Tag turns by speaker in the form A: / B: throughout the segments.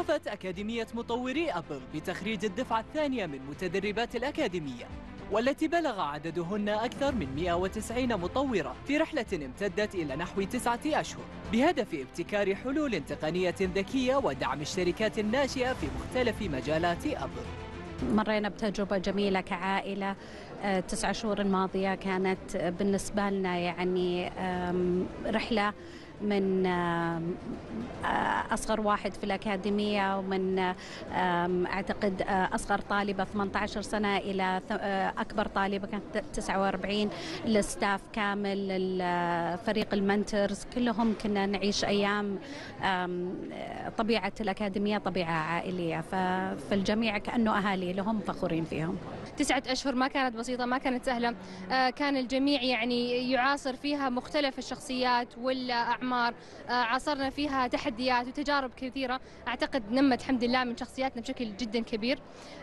A: كفت أكاديمية مطوري أبل بتخريج الدفعة الثانية من متدربات الأكاديمية، والتي بلغ عددهن أكثر من 190 مطورة في رحلة امتدت إلى نحو 9 أشهر، بهدف ابتكار حلول تقنية ذكية ودعم الشركات الناشئة في مختلف مجالات أبل.
B: مرينا بتجربة جميلة كعائلة. 9 شهور الماضية كانت بالنسبة لنا يعني رحلة من أصغر واحد في الأكاديمية، ومن أعتقد أصغر طالبة 18 سنة إلى أكبر طالبة كانت 49، الستاف كامل، فريق المنتورز كلهم كنا نعيش أيام. طبيعة الأكاديمية طبيعة عائلية، فالجميع كأنه أهالي لهم، فخورين فيهم.
C: 9 أشهر ما كانت بسيطة، ما كانت سهلة. كان الجميع يعني يعاصر فيها مختلف الشخصيات والأعمار. عاصرنا فيها تحديات وتجارب كثيرة، أعتقد نمت الحمد لله من شخصياتنا بشكل جدا كبير.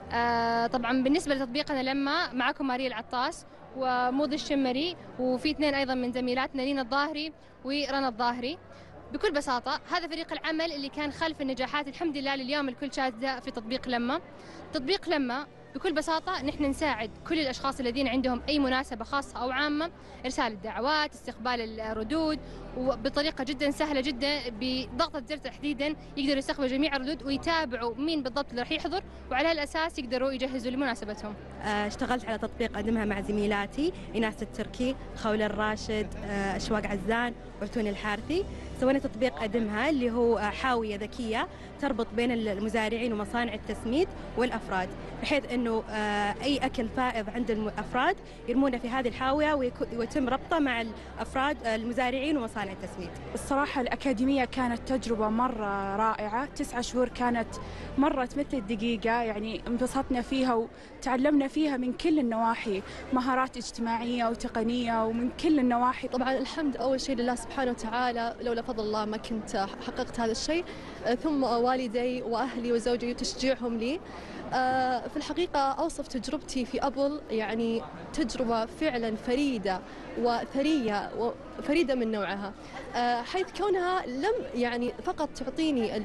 C: طبعا بالنسبة لتطبيقنا لما معكم ماريا العطاس وموضي الشمري، وفي 2 أيضا من زميلاتنا، لينا الظاهري ورنا الظاهري. بكل بساطة هذا فريق العمل اللي كان خلف النجاحات الحمد لله لليوم الكل شاهد في تطبيق لما. تطبيق لما بكل بساطة نحن نساعد كل الأشخاص الذين عندهم أي مناسبة خاصة أو عامة، إرسال الدعوات، استقبال الردود، وبطريقة جدا سهلة جدا بضغطة زر تحديدا يقدروا يستقبلوا جميع الردود ويتابعوا مين بالضبط اللي راح يحضر، وعلى هالأساس يقدروا يجهزوا لمناسبتهم.
D: اشتغلت على تطبيق أقدمها مع زميلاتي إيناس التركي، خولة الراشد، أشواق عزان، وعتون الحارثي. سوينا تطبيق أقدمها اللي هو حاوية ذكية تربط بين المزارعين ومصانع التسميد والأفراد، بحيث أنه أي أكل فائض عند الأفراد يرمونه في هذه الحاوية ويتم ربطه مع الأفراد المزارعين ومصانع التسميد.
E: الصراحة الأكاديمية كانت تجربة مرة رائعة. 9 شهور كانت مرت مثل الدقيقة، يعني انبسطنا فيها وتعلمنا فيها من كل النواحي، مهارات اجتماعية وتقنية ومن كل النواحي.
F: طبعا الحمد أول شيء لله سبحانه وتعالى، لولا فضل الله ما كنت حققت هذا الشيء، ثم والدي وأهلي وزوجي وتشجيعهم لي. في الحقيقة أوصف تجربتي في أبل يعني تجربة فعلا فريدة وثرية وفريدة من نوعها، حيث كونها لم يعني فقط تعطيني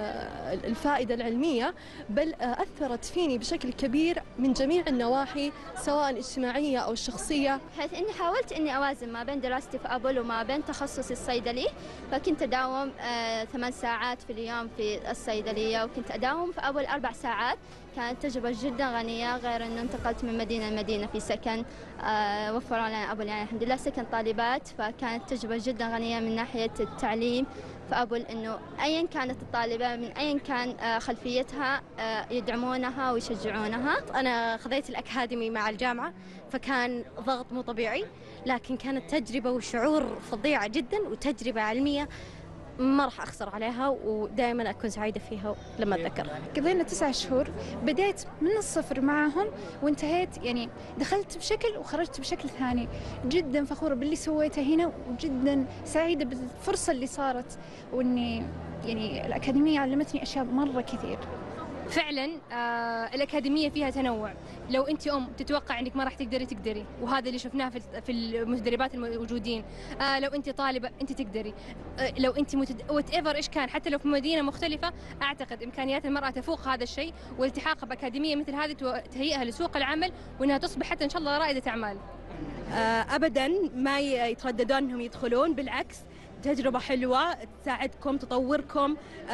F: الفائدة العلمية، بل أثرت فيني بشكل كبير من جميع النواحي سواء الاجتماعية أو الشخصية.
G: حيث إني حاولت إني أوازن ما بين دراستي في أبل وما بين تخصصي الصيدلي، فكنت أداوم 8 ساعات في اليوم في الصيدلية، وكنت أداوم في أبل 4 ساعات. كانت تجربة جدا غنية، غير أنه انتقلت من مدينة لمدينة في سكن. وفروا لنا أبل يعني الحمد لله سكن طالبات، فكانت تجربة جدا غنية من ناحية التعليم في أبل، أنه أيا كانت الطالبة من أيا كان خلفيتها يدعمونها ويشجعونها.
H: أنا خذيت الأكاديمي مع الجامعة، فكان ضغط مو طبيعي، لكن كانت تجربة وشعور فظيعة جدا، وتجربة علمية ما راح أخسر عليها، ودائما أكون سعيدة فيها لما أتذكرها.
I: قضينا 9 شهور، بديت من الصفر معهم وانتهيت، يعني دخلت بشكل وخرجت بشكل ثاني. جدا فخورة باللي سويته هنا، وجدا سعيدة بالفرصة اللي صارت، وإني يعني الأكاديمية علمتني أشياء مرة كثير.
C: فعلا الأكاديمية فيها تنوع. لو أنت تتوقع أنك ما راح تقدري، وهذا اللي شفناه في المتدربات الموجودين. لو أنت طالبة أنت تقدري، لو أنت وات ايفر إيش كان، حتى لو في مدينة مختلفة، أعتقد إمكانيات المرأة تفوق هذا الشيء، والالتحاق بأكاديمية مثل هذه تهيئها لسوق العمل، وأنها تصبح حتى إن شاء الله رائدة أعمال.
D: أبدا ما يترددون أنهم يدخلون، بالعكس تجربة حلوة تساعدكم تطوركم.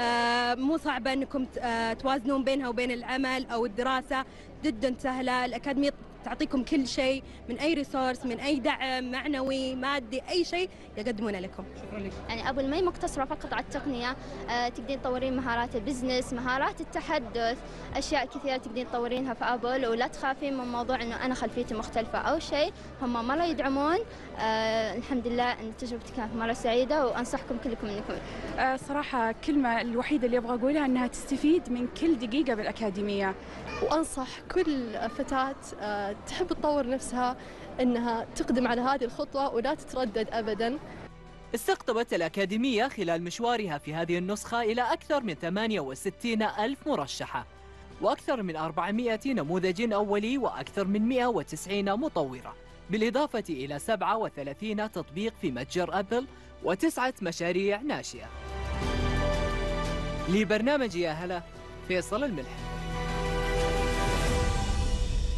D: مو صعبة أنكم توازنون بينها وبين العمل أو الدراسة، جدا سهلة. الأكاديمية تعطيكم كل شيء، من أي ريسورس، من أي دعم معنوي مادي، أي شيء يقدمونه لكم.
C: شكرا لك.
G: يعني أبل ما هي مقتصرة فقط على التقنية، تقدرين تطورين مهارات البزنس، مهارات التحدث، أشياء كثيرة تقدرين تطورينها في أبل. ولا تخافين من موضوع إنه أنا خلفيتي مختلفة أو شيء، هم مرة يدعمون. الحمد لله أن تجربتي كانت مرة سعيدة، وأنصحكم كلكم إنكم.
E: صراحة الكلمة الوحيدة اللي أبغى أقولها أنها تستفيد من كل دقيقة بالأكاديمية،
F: وأنصح كل فتاة تحب تطور نفسها أنها تقدم على هذه الخطوة ولا تتردد أبداً.
A: استقطبت الأكاديمية خلال مشوارها في هذه النسخة إلى أكثر من 68 ألف مرشحة، وأكثر من 400 نموذج أولي، وأكثر من 190 مطورة، بالإضافة إلى 37 تطبيق في متجر أبل و9 مشاريع ناشئة. لبرنامج يا هلا، فيصل الملح.